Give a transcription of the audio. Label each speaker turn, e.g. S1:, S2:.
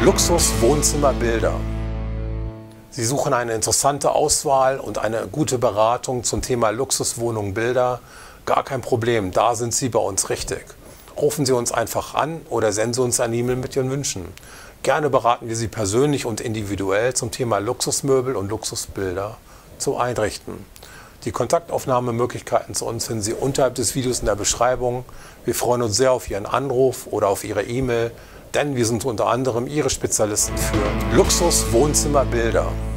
S1: Luxus-Wohnzimmerbilder. Sie suchen eine interessante Auswahl und eine gute Beratung zum Thema Luxuswohnungen-Bilder? Gar kein Problem, da sind Sie bei uns richtig. Rufen Sie uns einfach an oder senden Sie uns eine E-Mail mit Ihren Wünschen. Gerne beraten wir Sie persönlich und individuell zum Thema Luxusmöbel und Luxusbilder zu einrichten. Die Kontaktaufnahmemöglichkeiten zu uns finden Sie unterhalb des Videos in der Beschreibung. Wir freuen uns sehr auf Ihren Anruf oder auf Ihre E-Mail, denn wir sind unter anderem Ihre Spezialisten für Luxus-Wohnzimmerbilder.